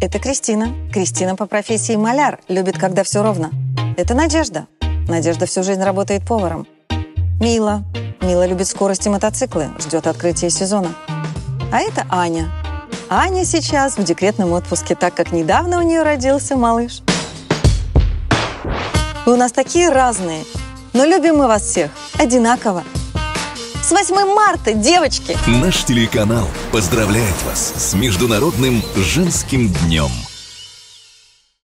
Это Кристина. Кристина по профессии маляр, любит, когда все ровно. Это Надежда. Надежда всю жизнь работает поваром. Мила. Мила любит скорость и мотоциклы, ждет открытия сезона. А это Аня. Аня сейчас в декретном отпуске, так как недавно у нее родился малыш. Вы у нас такие разные, но любим мы вас всех одинаково. С 8 марта, девочки! Наш телеканал поздравляет вас с Международным женским днем.